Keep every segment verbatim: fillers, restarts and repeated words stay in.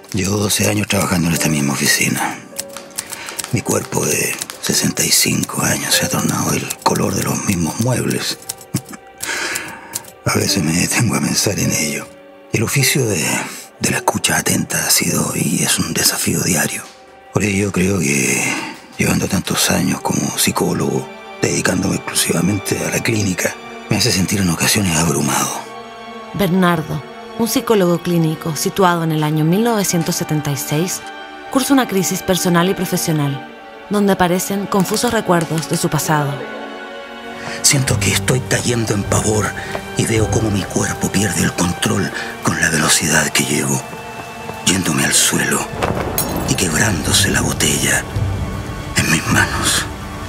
Llevo doce años trabajando en esta misma oficina. Mi cuerpo de sesenta y cinco años se ha tornado el color de los mismos muebles. A veces me detengo a pensar en ello. El oficio de, de la escucha atenta ha sido y es un desafío diario. Por ello creo que, llevando tantos años como psicólogo, dedicándome exclusivamente a la clínica, me hace sentir en ocasiones abrumado. Bernardo, un psicólogo clínico situado en el año mil novecientos setenta y seis, cursa una crisis personal y profesional, donde aparecen confusos recuerdos de su pasado. Siento que estoy cayendo en pavor y veo cómo mi cuerpo pierde el control con la velocidad que llevo, yéndome al suelo y quebrándose la botella en mis manos.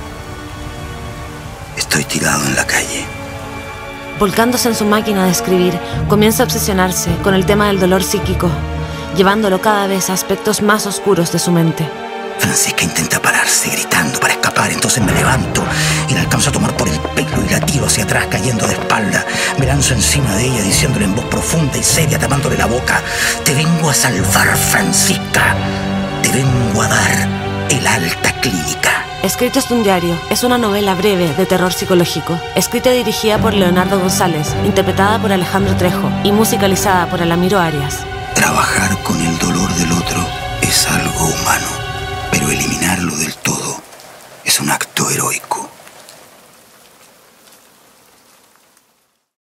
Estoy tirado en la calle. Volcándose en su máquina de escribir, comienza a obsesionarse con el tema del dolor psíquico, llevándolo cada vez a aspectos más oscuros de su mente. Francisca intenta pararse, gritando para escapar. Entonces me levanto y la alcanzo a tomar por el pelo y la tiro hacia atrás, cayendo de espalda. Me lanzo encima de ella, diciéndole en voz profunda y seria, tapándole la boca: te vengo a salvar, Francisca. Te vengo a dar el alta clínica. Escritos de un diario es una novela breve de terror psicológico, escrita y dirigida por Leonardo González, interpretada por Alejandro Trejo y musicalizada por Alamiro Arias. Trabajar con el dolor del otro es algo humano, pero eliminarlo del todo es un acto heroico.